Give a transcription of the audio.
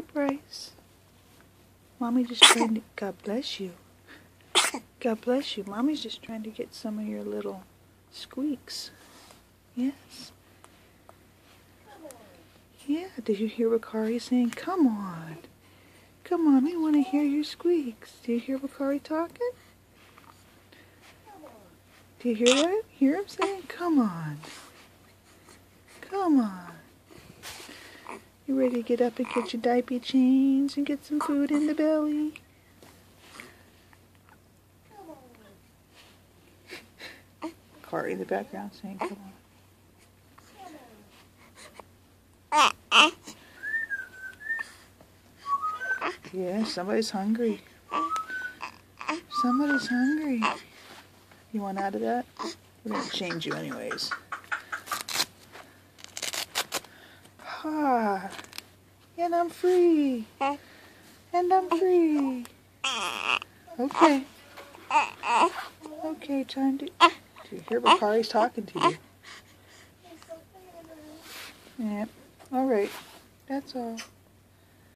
Bryce. Mommy just trying to... God bless you. God bless you. Mommy's just trying to get some of your little squeaks. Yes. Yeah, did you hear Bakari saying, come on. Come on, we want to hear your squeaks. Do you hear Bakari talking? Do you hear that? Hear him saying, come on. Come on. You ready to get up and get your diaper changed and get some food in the belly? Bakari in the background saying, come on. Yeah, somebody's hungry. Somebody's hungry. You want out of that? We're going to change you anyways. Ah, and I'm free. And I'm free. Okay. Okay, time to... Do you hear Bakari's talking to you? Yeah. All right. That's all.